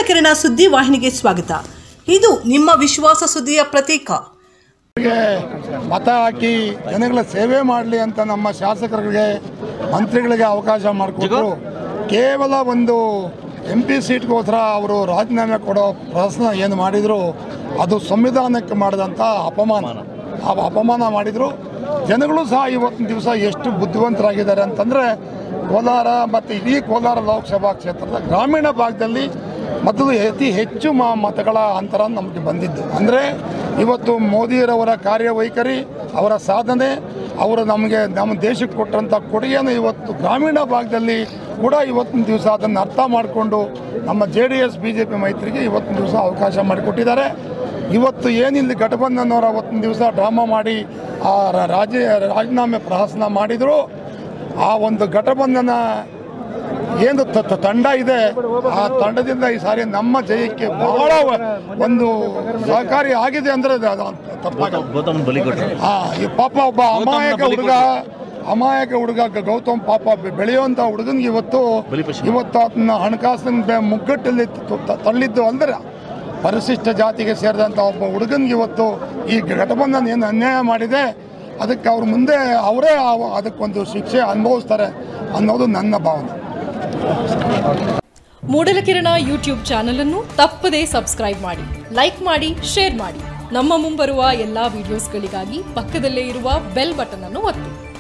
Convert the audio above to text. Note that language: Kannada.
ಮೂಡಲಕಿರಣ ಸುದ್ದಿ ವಾಹಿನಿಗೆ ಸ್ವಾಗತ. ಇದು ನಿಮ್ಮ ವಿಶ್ವಾಸ ಸುದ್ದಿಯ ಪ್ರತೀಕ. ಮತ ಹಾಕಿ ಜನಗಳ ಸೇವೆ ಮಾಡಲಿ ಅಂತ ನಮ್ಮ ಶಾಸಕರಿಗೆ ಮಂತ್ರಿಗಳಿಗೆ ಅವಕಾಶ ಮಾಡಿಕೊಟ್ರು. ಕೇವಲ ಒಂದು MP ಸೀಟ್ಗೋಸ್ಕರ ಅವರು ರಾಜೀನಾಮೆ ಕೊಡೋ ಪ್ರಯತ್ನ ಏನು ಮಾಡಿದರು ಅದು ಸಂವಿಧಾನಕ್ಕೆ ಮಾಡಿದಂಥ ಅಪಮಾನ ಮಾಡಿದರು. ಜನಗಳು ಸಹ ಇವತ್ತಿನ ದಿವಸ ಎಷ್ಟು ಬುದ್ಧಿವಂತರಾಗಿದ್ದಾರೆ ಅಂತಂದರೆ ಕೋಲಾರ ಮತ್ತು ಇಡೀ ಕೋಲಾರ ಲೋಕಸಭಾ ಕ್ಷೇತ್ರದ ಗ್ರಾಮೀಣ ಭಾಗದಲ್ಲಿ ಮೊದಲು ಅತಿ ಹೆಚ್ಚು ಮತಗಳ ಅಂತರ ನಮಗೆ ಬಂದಿದ್ದು. ಅಂದರೆ ಇವತ್ತು ಮೋದಿಯರವರ ಕಾರ್ಯವೈಖರಿ, ಅವರ ಸಾಧನೆ, ಅವರು ನಮ್ಮ ದೇಶಕ್ಕೆ ಕೊಟ್ಟಂಥ ಕೊಡುಗೆಯನ್ನು ಇವತ್ತು ಗ್ರಾಮೀಣ ಭಾಗದಲ್ಲಿ ಕೂಡ ಇವತ್ತಿನ ದಿವಸ ಅದನ್ನು ಅರ್ಥ ಮಾಡಿಕೊಂಡು ನಮ್ಮ JDS BJP ಮೈತ್ರಿಗೆ ಇವತ್ತಿನ ದಿವಸ ಅವಕಾಶ ಮಾಡಿಕೊಟ್ಟಿದ್ದಾರೆ. ಇವತ್ತು ಏನಿಲ್ಲಿ ಗಠಬಂಧನವರ ಅವತ್ತಿನ ದಿವಸ ಡ್ರಾಮಾ ಮಾಡಿ ರಾಜೀನಾಮೆ ಪ್ರಹಸನ ಮಾಡಿದರು. ಆ ಒಂದು ಗಠಬಂಧನ ಏನು ತಂಡ ಇದೆ, ಆ ತಂಡದಿಂದ ಈ ಸಾರಿ ನಮ್ಮ ಜಯಕ್ಕೆ ಬಹಳ ಒಂದು ಸಹಕಾರಿ ಆಗಿದೆ ಅಂದರೆ ಈ ಪಾಪ ಒಬ್ಬ ಅಮಾಯಕ ಹುಡುಗ ಗೌತಮ್ ಪಾಪ ಬೆಳೆಯುವಂಥ ಹುಡುಗನಿಗೆ ಇವತ್ತು ಅದನ್ನ ಹಣಕಾಸಿನ ಮುಗ್ಗಟ್ಟಲ್ಲಿ ತಳ್ಳಿದ್ದು ಅಂದರೆ ಪರಿಶಿಷ್ಟ ಜಾತಿಗೆ ಸೇರಿದಂಥ ಒಬ್ಬ ಹುಡುಗನಿಗೆ ಇವತ್ತು ಈ ಗಠಬಂಧನ ಏನು ಅನ್ಯಾಯ ಮಾಡಿದೆ ಅದಕ್ಕೆ ಅವ್ರ ಮುಂದೆ ಅವರೇ ಅದಕ್ಕೊಂದು ಶಿಕ್ಷೆ ಅನುಭವಿಸ್ತಾರೆ ಅನ್ನೋದು ನನ್ನ ಭಾವನೆ. ಮೂಡಲಕಿರಣ ಯೂಟ್ಯೂಬ್ ಚಾನೆಲ್ ಅನ್ನು ತಪ್ಪದೇ ಸಬ್ಸ್ಕ್ರೈಬ್ ಮಾಡಿ, ಲೈಕ್ ಮಾಡಿ, ಶೇರ್ ಮಾಡಿ. ನಮ್ಮ ಮುಂಬರುವ ಎಲ್ಲಾ ವಿಡಿಯೋಸ್ಗಳಿಗಾಗಿ ಪಕ್ಕದಲ್ಲೇ ಇರುವ ಬೆಲ್ ಬಟನ್ ಅನ್ನು ಒತ್ತಿ.